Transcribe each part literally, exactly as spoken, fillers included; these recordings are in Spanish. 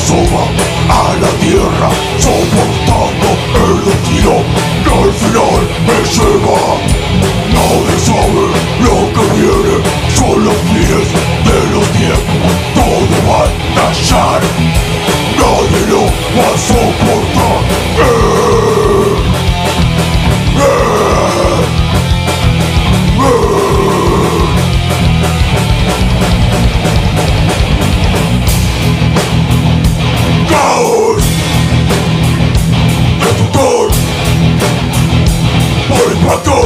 asoma a la tierra, soportando el destino que al final me lleva. Nadie sabe lo que viene, son los fines de los tiempos, todo va a estallar, nadie lo va a soportar. Eh, eh, eh. Caos, destructor, por impacto.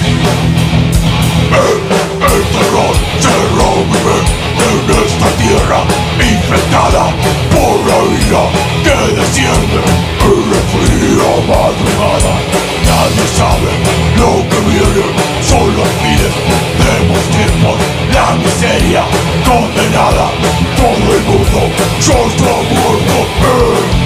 El, el terror se revive en esta tierra infectada por la ira que desciende en la fría madrugada. Nadie sabe lo que viene, son los fines de los tiempos, la miseria condenada. Todo el mundo ya está muerto. Eh.